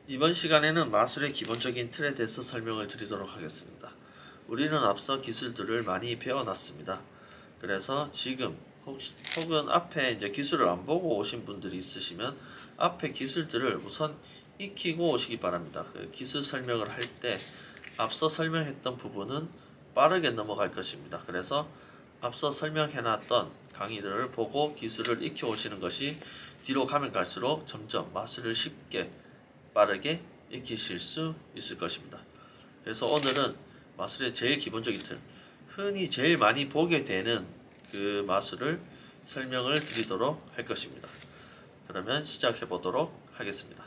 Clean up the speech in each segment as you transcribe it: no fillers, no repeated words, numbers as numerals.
이번 시간에는 마술의 기본적인 틀에 대해서 설명을 드리도록 하겠습니다. 우리는 앞서 기술들을 많이 배워놨습니다. 그래서 지금 혹은 앞에 이제 기술을 안 보고 오신 분들이 있으시면 앞에 기술들을 우선 익히고 오시기 바랍니다. 기술 설명을 할 때 앞서 설명했던 부분은 빠르게 넘어갈 것입니다. 그래서 앞서 설명해놨던 강의들을 보고 기술을 익혀 오시는 것이 뒤로 가면 갈수록 점점 마술을 쉽게 빠르게 익히실 수 있을 것입니다. 그래서 오늘은 마술의 제일 기본적인 틀, 흔히 제일 많이 보게 되는 그 마술을 설명을 드리도록 할 것입니다. 그러면 시작해 보도록 하겠습니다.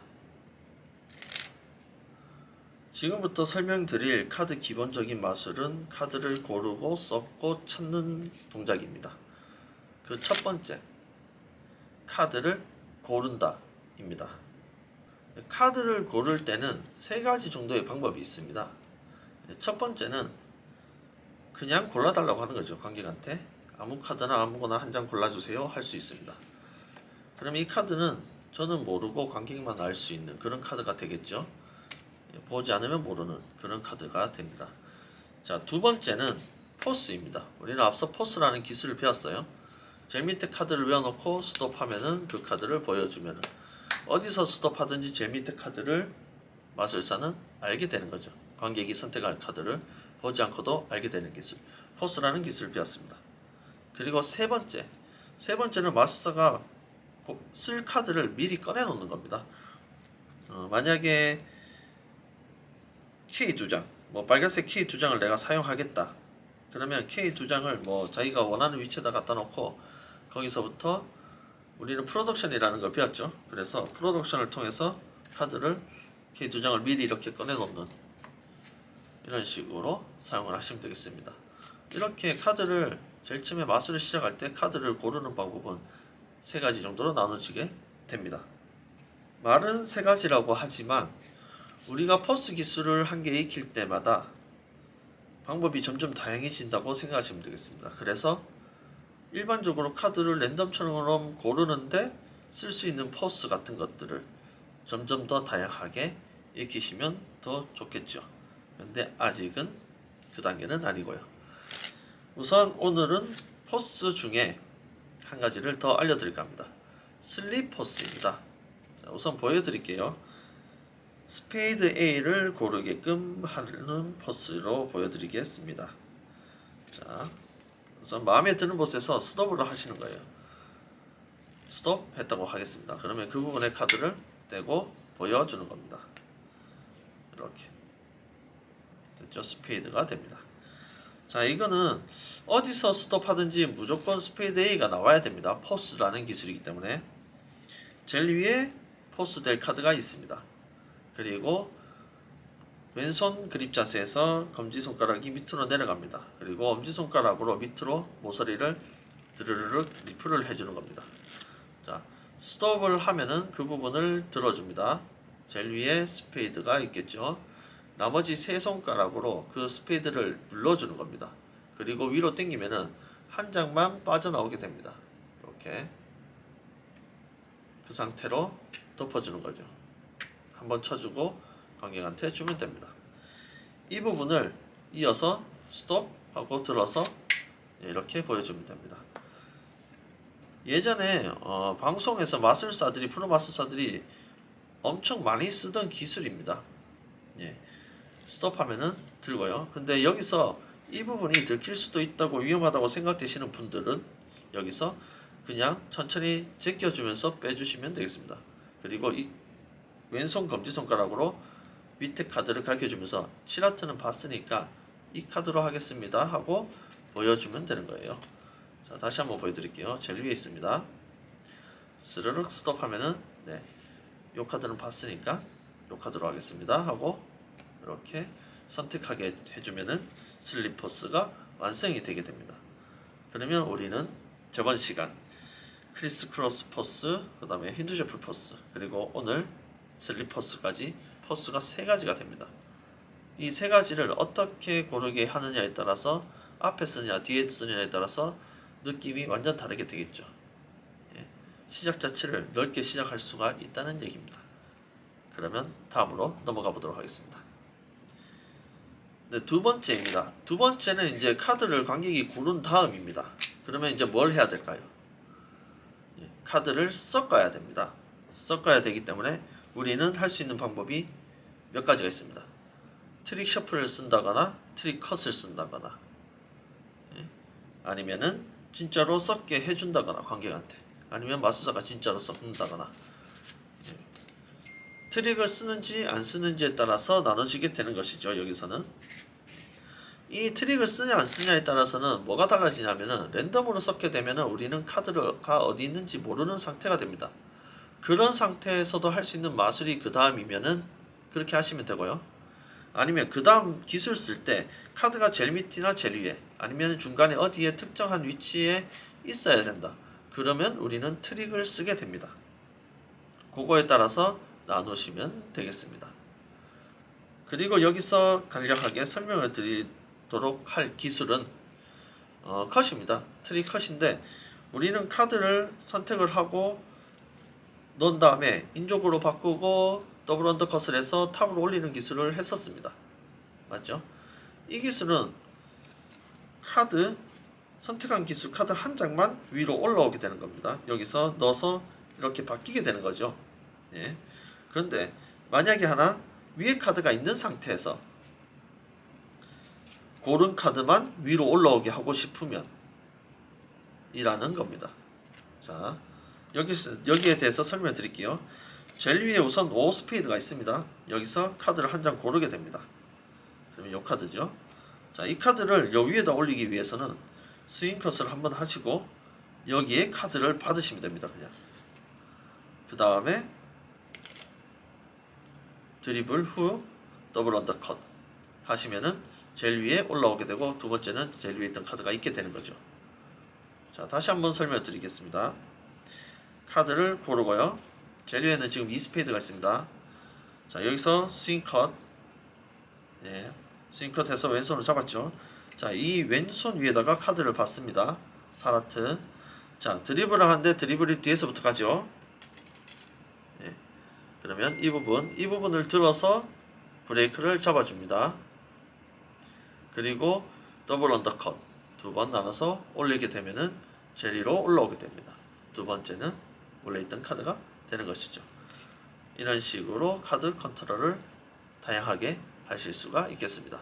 지금부터 설명드릴 카드 기본적인 마술은 카드를 고르고 섞고 찾는 동작입니다. 그 첫 번째, 카드를 고른다 입니다. 카드를 고를 때는 세 가지 정도의 방법이 있습니다. 첫 번째는 그냥 골라달라고 하는 거죠. 관객한테 아무 카드나 아무거나 한 장 골라주세요 할 수 있습니다. 그럼 이 카드는 저는 모르고 관객만 알 수 있는 그런 카드가 되겠죠. 보지 않으면 모르는 그런 카드가 됩니다. 자, 두 번째는 포스입니다. 우리는 앞서 포스라는 기술을 배웠어요. 제일 밑에 카드를 외워놓고 스톱하면은 그 카드를 보여주면은 어디서 스톱하든지 제일 밑에 카드를 마술사는 알게 되는 거죠. 관객이 선택할 카드를 보지 않고도 알게 되는 기술, 포스라는 기술을 배웠습니다. 그리고 세 번째는 마술사가 쓸 카드를 미리 꺼내 놓는 겁니다. 만약에 K 2장, 빨간색 K 2장을 내가 사용하겠다. 그러면 K 2장을 자기가 원하는 위치에다 갖다 놓고 거기서부터 우리는 프로덕션이라는 걸 배웠죠. 그래서 프로덕션을 통해서 카드를 K 2장을 미리 이렇게 꺼내 놓는 이런 식으로 사용을 하시면 되겠습니다. 이렇게 카드를 제일 처음에 마술을 시작할 때 카드를 고르는 방법은 세 가지 정도로 나눠지게 됩니다. 말은 세 가지라고 하지만 우리가 포스 기술을 한 개 익힐 때마다 방법이 점점 다양해진다고 생각하시면 되겠습니다. 그래서 일반적으로 카드를 랜덤처럼 고르는데 쓸 수 있는 포스 같은 것들을 점점 더 다양하게 익히시면 더 좋겠죠. 근데 아직은 그 단계는 아니고요. 우선 오늘은 포스 중에 한 가지를 더 알려드릴까 합니다. 슬립 포스입니다. 자, 우선 보여드릴게요. 스페이드 A를 고르게끔 하는 포스로 보여드리겠습니다. 자, 우선 마음에 드는 곳에서 스톱을 하시는 거예요. 스톱 했다고 하겠습니다. 그러면 그 부분의 카드를 떼고 보여주는 겁니다. 이렇게 됐죠? 스페이드가 됩니다. 자, 이거는 어디서 스톱하든지 무조건 스페이드 A가 나와야 됩니다. 포스라는 기술이기 때문에. 제일 위에 포스 될 카드가 있습니다. 그리고 왼손 그립 자세에서 검지손가락이 밑으로 내려갑니다. 그리고 엄지손가락으로 밑으로 모서리를 드르르륵 리플을 해주는 겁니다. 자, 스톱을 하면은 그 부분을 들어줍니다. 제일 위에 스페이드가 있겠죠. 나머지 세 손가락으로 그 스페이드를 눌러주는 겁니다. 그리고 위로 당기면은 한 장만 빠져나오게 됩니다. 이렇게 그 상태로 덮어주는 거죠. 한번 쳐주고 관객한테 주면 됩니다. 이 부분을 이어서 스톱하고 들어서 이렇게 보여주면 됩니다. 예전에 방송에서 마술사들이 프로 마술사들이 엄청 많이 쓰던 기술입니다. 예, 스톱하면은 들고요. 근데 여기서 이 부분이 들킬 수도 있다고 위험하다고 생각되시는 분들은 여기서 그냥 천천히 제껴주면서 빼주시면 되겠습니다. 그리고 이 왼손 검지손가락으로 밑에 카드를 가르쳐주면서 치라트는 봤으니까 이 카드로 하겠습니다 하고 보여주면 되는 거예요. 자, 다시 한번 보여드릴게요. 제일 위에 있습니다. 스르륵 스톱하면은 요 카드는 봤으니까 요 카드로 하겠습니다 하고 이렇게 선택하게 해주면은 슬립 포스가 완성이 되게 됩니다. 그러면 우리는 저번 시간 크리스 크로스 포스, 그 다음에 힌두 셔플 포스, 그리고 오늘 슬립 포스까지 포스가 세 가지가 됩니다. 이 세 가지를 어떻게 고르게 하느냐에 따라서 앞에 쓰냐 뒤에 쓰느냐에 따라서 느낌이 완전 다르게 되겠죠. 시작 자체를 넓게 시작할 수가 있다는 얘기입니다. 그러면 다음으로 넘어가 보도록 하겠습니다. 네, 두 번째입니다. 두 번째는 이제 카드를 관객이 고른 다음입니다. 그러면 이제 뭘 해야 될까요? 카드를 섞어야 됩니다. 섞어야 되기 때문에 우리는 할 수 있는 방법이 몇 가지가 있습니다. 트릭 셔플을 쓴다거나 트릭 컷을 쓴다거나 아니면은 진짜로 섞게 해준다거나 관객한테, 아니면 마술사가 진짜로 섞는다거나, 트릭을 쓰는지 안 쓰는지에 따라서 나눠지게 되는 것이죠. 여기서는 이 트릭을 쓰냐 안 쓰냐에 따라서는 뭐가 달라지냐면은 랜덤으로 섞게 되면은 우리는 카드가 어디 있는지 모르는 상태가 됩니다. 그런 상태에서도 할 수 있는 마술이 그 다음이면은 그렇게 하시면 되고요. 아니면 그 다음 기술 쓸 때 카드가 제일 밑이나 제일 위에 아니면 중간에 어디에 특정한 위치에 있어야 된다. 그러면 우리는 트릭을 쓰게 됩니다. 그거에 따라서 나누시면 되겠습니다. 그리고 여기서 간략하게 설명을 드리도록 할 기술은 컷입니다. 트릭 컷인데, 우리는 카드를 선택을 하고 넣은 다음에 인족으로 바꾸고 더블 언더컷을 해서 탑으로 올리는 기술을 했었습니다. 맞죠? 이 기술은 카드 선택한 기술 카드 한 장만 위로 올라오게 되는 겁니다. 여기서 넣어서 이렇게 바뀌게 되는 거죠. 예. 그런데 만약에 하나 위에 카드가 있는 상태에서 고른 카드만 위로 올라오게 하고 싶으면 이라는 겁니다. 자, 여기에 대해서 설명을 드릴게요. 제일 위에 우선 5 스페이드가 있습니다. 여기서 카드를 한 장 고르게 됩니다. 그러면 이 카드죠. 자, 이 카드를 요 위에다 올리기 위해서는 스윙 컷을 한번 하시고 여기에 카드를 받으시면 됩니다. 그냥 그 다음에 드리블 후 더블 언더컷 하시면은 제일 위에 올라오게 되고, 두 번째는 제일 위에 있던 카드가 있게 되는 거죠. 자, 다시 한번 설명을 드리겠습니다. 카드를 고르고요. 제일 위에는 지금 2 스페이드가 있습니다. 자, 여기서 스윙 컷, 예, 스윙 컷 해서 왼손으로 잡았죠. 자, 이 왼손 위에다가 카드를 받습니다. 파라트. 자, 드리블을 하는데 드리블이 뒤에서부터 가죠. 예, 그러면 이 부분을 들어서 브레이크를 잡아줍니다. 그리고 더블 언더컷 두 번 나눠서 올리게 되면은 제리로 올라오게 됩니다. 두 번째는 원래 있던 카드가 되는 것이죠. 이런 식으로 카드 컨트롤을 다양하게 하실 수가 있겠습니다.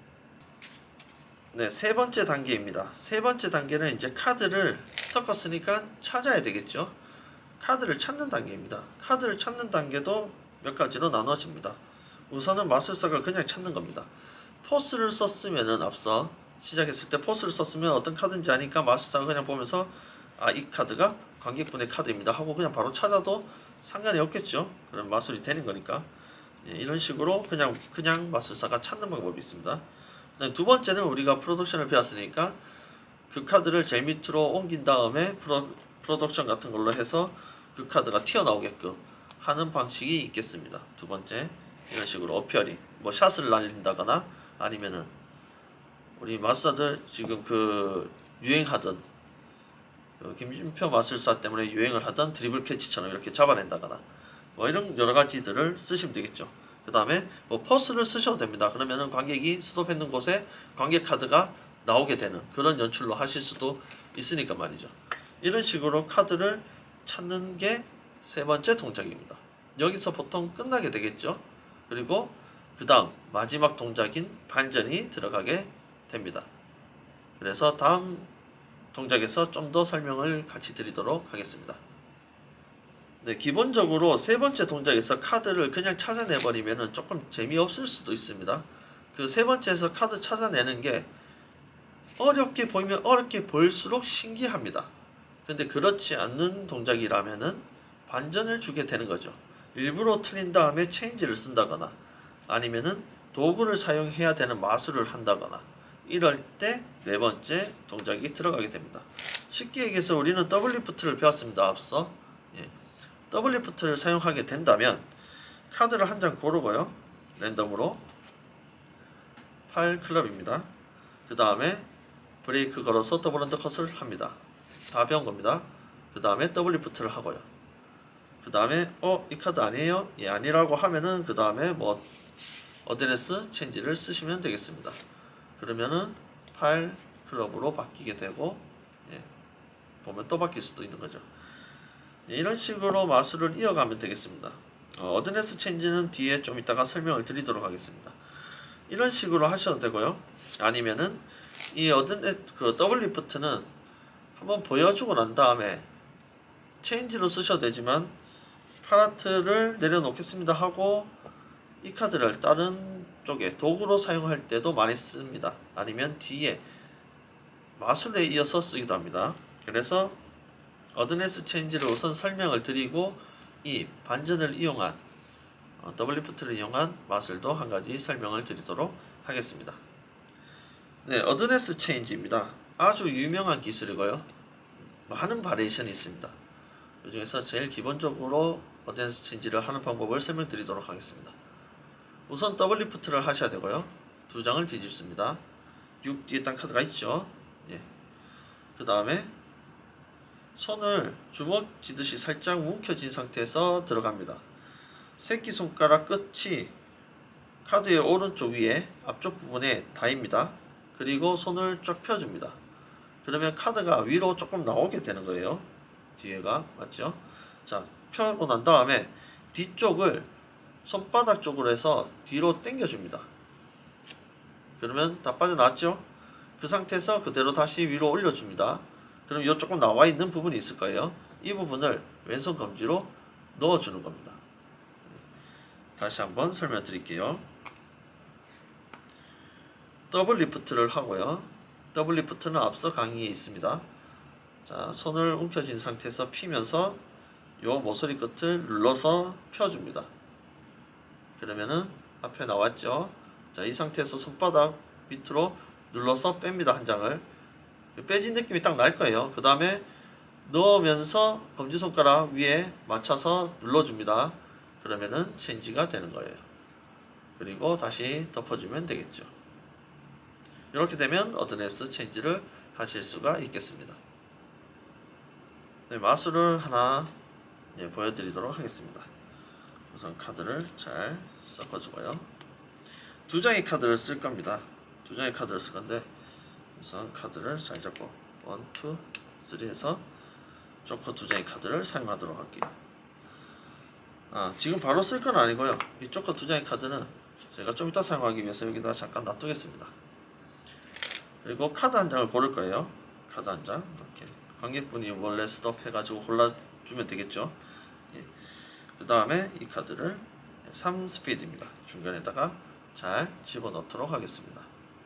네, 세 번째 단계입니다. 세 번째 단계는 이제 카드를 섞었으니까 찾아야 되겠죠. 카드를 찾는 단계입니다. 카드를 찾는 단계도 몇 가지로 나눠집니다. 우선은 마술사가 그냥 찾는 겁니다. 포스를 썼으면은 앞서 시작했을 때 포스를 썼으면 어떤 카드인지 아니까 마술사가 그냥 보면서 이 카드가 관객분의 카드입니다 하고 그냥 바로 찾아도 상관이 없겠죠. 그럼 마술이 되는 거니까. 예, 이런 식으로 그냥 마술사가 찾는 방법이 있습니다. 두 번째는 우리가 프로덕션을 배웠으니까 그 카드를 제일 밑으로 옮긴 다음에 프로덕션 같은 걸로 해서 그 카드가 튀어나오게끔 하는 방식이 있겠습니다. 두 번째, 이런 식으로 어피어링, 뭐 샷을 날린다거나 아니면은 우리 마술사들 지금 유행하던 김진표 마술사 때문에 유행을 하던 드리블 캐치처럼 이렇게 잡아낸다거나 뭐 이런 여러 가지들을 쓰시면 되겠죠. 그 다음에 뭐 포스를 쓰셔도 됩니다. 그러면은 관객이 스톱했는 곳에 관객 카드가 나오게 되는 그런 연출로 하실 수도 있으니까 말이죠. 이런 식으로 카드를 찾는 게 세 번째 동작입니다. 여기서 보통 끝나게 되겠죠. 그리고 그 다음 마지막 동작인 반전이 들어가게 됩니다. 그래서 다음 동작에서 좀 더 설명을 같이 드리도록 하겠습니다. 네, 기본적으로 세 번째 동작에서 카드를 그냥 찾아내버리면 조금 재미없을 수도 있습니다. 그 세 번째에서 카드 찾아내는 게 어렵게 보이면 어렵게 보일수록 신기합니다. 근데 그렇지 않는 동작이라면은 반전을 주게 되는 거죠. 일부러 틀린 다음에 체인지를 쓴다거나 아니면은 도구를 사용해야 되는 마술을 한다거나 이럴 때 네 번째 동작이 들어가게 됩니다. 쉽게 얘기해서 우리는 더블리프트를 배웠습니다. 앞서. 예. 더블리프트를 사용하게 된다면 카드를 한 장 고르고요. 랜덤으로 8 클럽입니다. 그 다음에 브레이크 걸어서 더블 언더컷을 합니다. 다 배운 겁니다. 그 다음에 더블리프트를 하고요. 그 다음에 이 카드 아니에요? 예, 아니라고 하면은 그 다음에 뭐 어드레스 체인지를 쓰시면 되겠습니다. 그러면은 파일 클럽으로 바뀌게 되고, 예, 보면 또 바뀔 수도 있는 거죠. 예, 이런 식으로 마술을 이어가면 되겠습니다. 어드레스 체인지는 뒤에 좀 이따가 설명을 드리도록 하겠습니다. 이런 식으로 하셔도 되고요. 아니면은 이 더블리프트는 한번 보여주고 난 다음에 체인지로 쓰셔도 되지만 파라트를 내려놓겠습니다 하고 이 카드를 다른 쪽에 도구로 사용할 때도 많이 씁니다. 아니면 뒤에 마술에 이어서 쓰기도 합니다. 그래서 어드레스 체인지를 우선 설명을 드리고 이 반전을 이용한 더블리프트를 이용한 마술도 한 가지 설명을 드리도록 하겠습니다. 네, 어드레스 체인지입니다. 아주 유명한 기술이고요. 많은 바리에이션이 있습니다. 그 중에서 제일 기본적으로 어드레스 체인지를 하는 방법을 설명드리도록 하겠습니다. 우선 더블리프트를 하셔야 되고요. 두 장을 뒤집습니다. 6 뒤에 딴 카드가 있죠. 예. 그 다음에 손을 주먹 쥐듯이 살짝 움켜쥔 상태에서 들어갑니다. 새끼손가락 끝이 카드의 오른쪽 위에 앞쪽 부분에 닿습니다. 그리고 손을 쫙 펴줍니다. 그러면 카드가 위로 조금 나오게 되는 거예요. 뒤에가 맞죠? 자, 펴고 난 다음에 뒤쪽을 손바닥 쪽으로 해서 뒤로 당겨줍니다. 그러면 다 빠져나왔죠? 그 상태에서 그대로 다시 위로 올려줍니다. 그럼 이 조금 나와 있는 부분이 있을 거예요. 이 부분을 왼손 검지로 넣어주는 겁니다. 다시 한번 설명드릴게요. 더블리프트를 하고요. 더블리프트는 앞서 강의에 있습니다. 자, 손을 움켜쥔 상태에서 피면서 요 모서리 끝을 눌러서 펴줍니다. 그러면은 앞에 나왔죠. 자, 이 상태에서 손바닥 밑으로 눌러서 뺍니다. 한 장을. 빼진 느낌이 딱 날 거예요. 그 다음에 넣으면서 검지손가락 위에 맞춰서 눌러줍니다. 그러면은 체인지가 되는 거예요. 그리고 다시 덮어주면 되겠죠. 이렇게 되면 어드레스 체인지를 하실 수가 있겠습니다. 네, 마술을 하나 보여드리도록 하겠습니다. 우선 카드를 잘 섞어주고요. 두 장의 카드를 쓸 겁니다. 두 장의 카드를 쓸 건데 우선 카드를 잘 잡고 1, 2, 3 해서 조커 두 장의 카드를 사용하도록 할게요. 지금 바로 쓸 건 아니고요. 이 조커 두 장의 카드는 제가 좀 이따 사용하기 위해서 여기다 잠깐 놔두겠습니다. 그리고 카드 한 장을 고를 거예요. 카드 한 장 이렇게 관객분이 원래 스톱 해가지고 골라주면 되겠죠. 예. 그 다음에 이 카드를 3스피드입니다. 중간에다가 잘 집어넣도록 하겠습니다.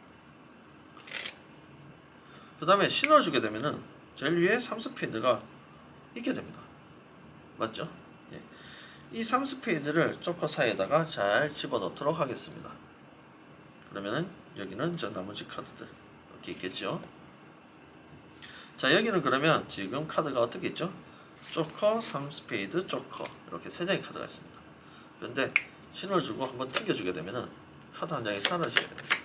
그 다음에 신어주게 되면은 제일 위에 3스피드가 있게 됩니다. 맞죠? 예. 이 3스피드를 조커 사이에다가 잘 집어넣도록 하겠습니다. 그러면은 여기는 저 나머지 카드들 이렇게 있겠죠. 자, 여기는 그러면 지금 카드가 어떻게 있죠? 조커, 3스페이드, 조커 이렇게 세 장의 카드가 있습니다. 그런데 신호를 주고 한번 튕겨주게 되면은 카드 한 장이 사라지게 됩니다.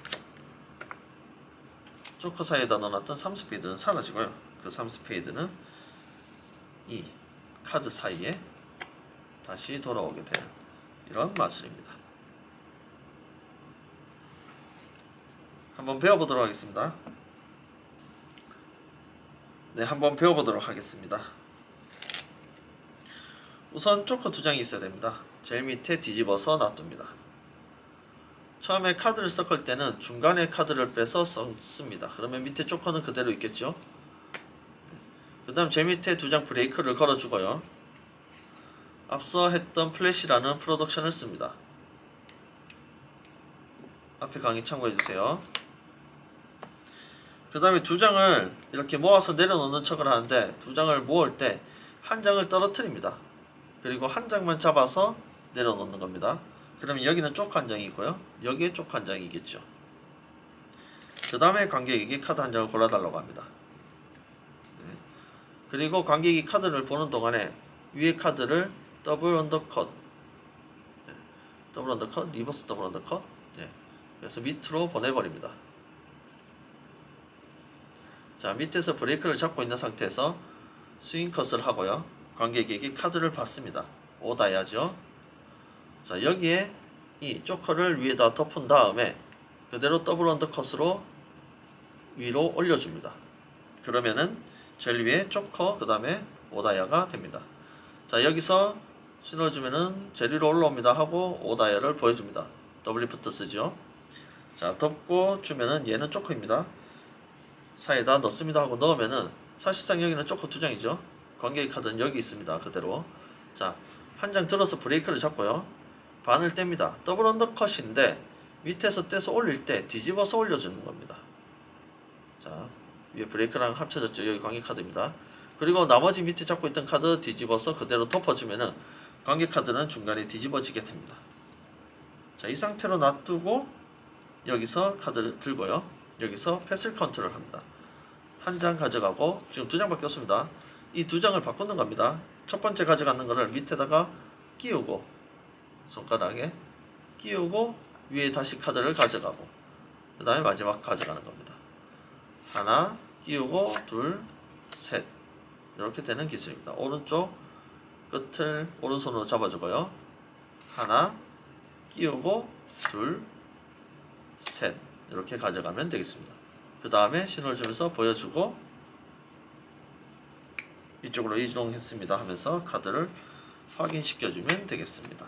조커 사이에다 넣어놨던 3스페이드는 사라지고요. 그 3스페이드는 이 카드 사이에 다시 돌아오게 되는 이런 마술입니다. 한번 배워보도록 하겠습니다. 네, 한번 배워보도록 하겠습니다. 우선 조커 두 장이 있어야 됩니다. 제일 밑에 뒤집어서 놔둡니다. 처음에 카드를 섞을 때는 중간에 카드를 빼서 씁니다. 그러면 밑에 조커는 그대로 있겠죠. 그 다음 제일 밑에 두 장 브레이크를 걸어주고요. 앞서 했던 플래시라는 프로덕션을 씁니다. 앞에 강의 참고해주세요. 그 다음에 두 장을 이렇게 모아서 내려놓는 척을 하는데 두 장을 모을 때 한 장을 떨어뜨립니다. 그리고 한 장만 잡아서 내려놓는 겁니다. 그러면 여기는 쪽 한 장이 있고요. 여기에 쪽 한 장이 있겠죠. 그 다음에 관객에게 카드 한 장을 골라달라고 합니다. 네. 그리고 관객이 카드를 보는 동안에 위에 카드를 더블 언더컷, 네. 더블 언더컷, 리버스 더블 언더컷, 네. 그래서 밑으로 보내버립니다. 자, 밑에서 브레이크를 잡고 있는 상태에서 스윙 컷을 하고요. 관객에게 카드를 받습니다. 5다이아죠. 자, 여기에 이 조커를 위에다 덮은 다음에 그대로 더블 언더컷으로 위로 올려줍니다. 그러면은 제일 위에 조커 그 다음에 5다이아가 됩니다. 자, 여기서 신호를 주면은 제일 위로 올라옵니다 하고 5다이아를 보여줍니다. 더블 리프트 쓰죠. 자, 덮고 주면은 얘는 조커입니다. 사이에다 넣습니다 하고 넣으면은 사실상 여기는 조커 2장이죠. 관계의 카드는 여기 있습니다. 그대로. 자, 한 장 들어서 브레이크를 잡고요. 반을 뗍니다. 더블 언더컷인데 밑에서 떼서 올릴 때 뒤집어서 올려주는 겁니다. 자, 위에 브레이크랑 합쳐졌죠. 여기 관계 카드입니다. 그리고 나머지 밑에 잡고 있던 카드 뒤집어서 그대로 덮어주면은 관계 카드는 중간에 뒤집어지게 됩니다. 자, 이 상태로 놔두고 여기서 카드를 들고요. 여기서 패슬 카운트를 합니다. 한 장 가져가고 지금 2장밖에 없습니다. 이 2장을 바꾸는 겁니다. 첫 번째 가져가는 거를 밑에다가 끼우고 손가락에 끼우고 위에 다시 카드를 가져가고 그 다음에 마지막 가져가는 겁니다. 하나 끼우고 둘 셋 이렇게 되는 기술입니다. 오른쪽 끝을 오른손으로 잡아주고요. 하나 끼우고 둘 셋 이렇게 가져가면 되겠습니다. 그 다음에 신호를 주면서 보여주고 이쪽으로 이동했습니다 하면서 카드를 확인시켜주면 되겠습니다.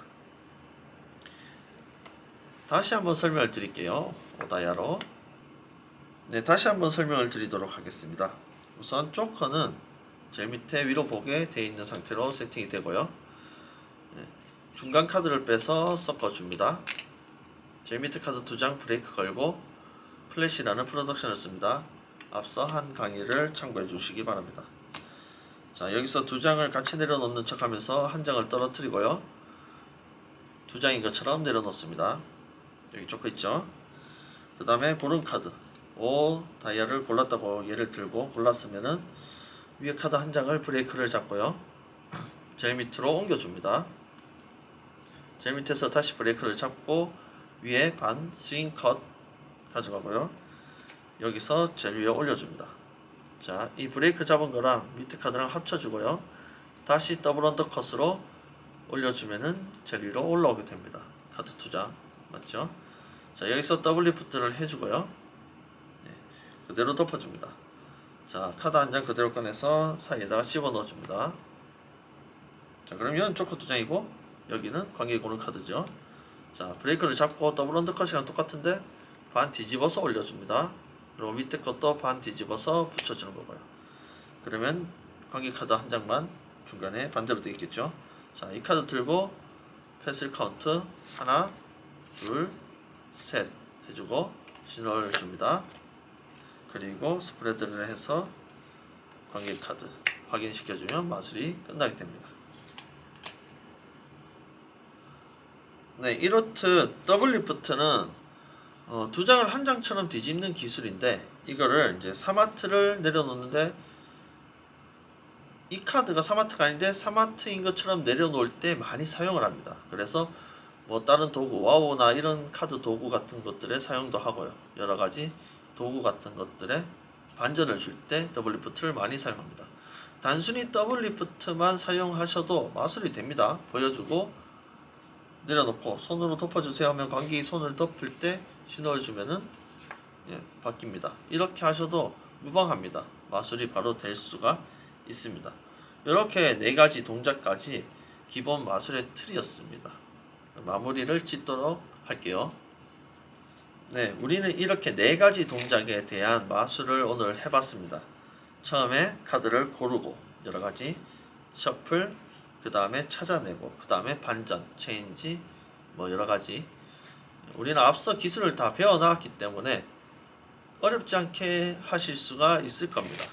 다시 한번 설명을 드릴게요. 5다이아로. 네, 다시 한번 설명을 드리도록 하겠습니다. 우선 조커는 제일 밑에 위로 보게 되어 있는 상태로 세팅이 되고요. 네, 중간 카드를 빼서 섞어줍니다. 제일 밑에 카드 2장 브레이크 걸고 플래시라는 프로덕션을 씁니다. 앞서 한 강의를 참고해 주시기 바랍니다. 자, 여기서 2장을 같이 내려놓는 척 하면서 한 장을 떨어뜨리고요. 2장인 것처럼 내려놓습니다. 여기 조커 있죠. 그 다음에 고른 카드 5 다이아를 골랐다고 예를 들고 골랐으면은 위에 카드 한 장을 브레이크를 잡고요. 제일 밑으로 옮겨줍니다. 제일 밑에서 다시 브레이크를 잡고 위에 반 스윙 컷 가져가고요. 여기서 제일 위에 올려줍니다. 자, 이 브레이크 잡은 거랑 밑에 카드랑 합쳐주고요. 다시 더블 언더컷으로 올려주면은 제일 위로 올라오게 됩니다. 카드 2장 맞죠? 자, 여기서 더블 리프트를 해주고요. 네, 그대로 덮어줍니다. 자, 카드 한 장 그대로 꺼내서 사이에다가 씹어 넣어줍니다. 자, 그러면 조커 2장이고 여기는 관계 고른 카드죠. 자, 브레이크를 잡고 더블 언더컷이랑 똑같은데 반 뒤집어서 올려줍니다. 그리고 밑에 것도 반 뒤집어서 붙여주는 거고요. 그러면 관계 카드 한 장만 중간에 반대로 되어 있겠죠. 자, 이 카드 들고 패슬 카운트 하나 둘 셋 해주고 신호를 줍니다. 그리고 스프레드를 해서 관계 카드 확인시켜주면 마술이 끝나게 됩니다. 네, 이렇듯 더블 리프트는 2장을 한 장처럼 뒤집는 기술인데 이거를 이제 3마트를 내려놓는데 이 카드가 3마트가 아닌데 3마트인 것처럼 내려놓을 때 많이 사용을 합니다. 그래서 뭐 다른 도구 와우나 이런 카드 도구 같은 것들에 사용도 하고요. 여러가지 도구 같은 것들에 반전을 줄 때 더블 리프트를 많이 사용합니다. 단순히 더블 리프트만 사용하셔도 마술이 됩니다. 보여주고 내려놓고 손으로 덮어주세요 하면 관객이 손을 덮을 때 신호를 주면은 바뀝니다. 이렇게 하셔도 무방합니다. 마술이 바로 될 수가 있습니다. 이렇게 4가지 동작까지 기본 마술의 틀이었습니다. 마무리를 짓도록 할게요. 네, 우리는 이렇게 4가지 동작에 대한 마술을 오늘 해봤습니다. 처음에 카드를 고르고 여러가지 셔플 그 다음에 찾아내고 그 다음에 반전, 체인지 뭐 여러가지 우리는 앞서 기술을 다 배워나왔기 때문에 어렵지 않게 하실 수가 있을 겁니다.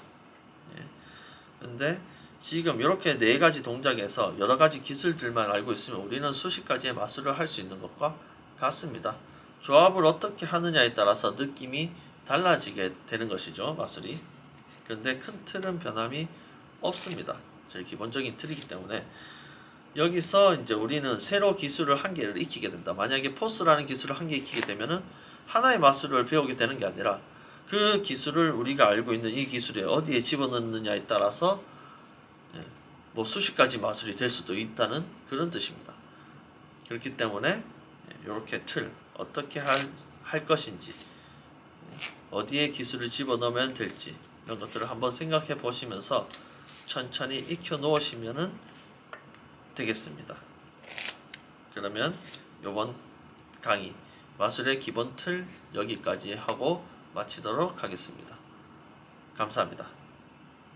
근데 지금 이렇게 4가지 동작에서 여러가지 기술들만 알고 있으면 우리는 수십 가지의 마술을 할 수 있는 것과 같습니다. 조합을 어떻게 하느냐에 따라서 느낌이 달라지게 되는 것이죠, 마술이. 그런데 큰 틀은 변함이 없습니다. 제일 기본적인 틀이기 때문에 여기서 이제 우리는 새로 기술을 한 개를 익히게 된다. 만약에 포스라는 기술을 한 개 익히게 되면은 하나의 마술을 배우게 되는 게 아니라 그 기술을 우리가 알고 있는 이 기술에 어디에 집어넣느냐에 따라서 뭐 수십 가지 마술이 될 수도 있다는 그런 뜻입니다. 그렇기 때문에 이렇게 틀 어떻게 할 것인지, 어디에 기술을 집어넣으면 될지 이런 것들을 한번 생각해 보시면서 천천히 익혀 놓으시면 되겠습니다. 그러면 이번 강의 마술의 기본 틀 여기까지 하고 마치도록 하겠습니다. 감사합니다.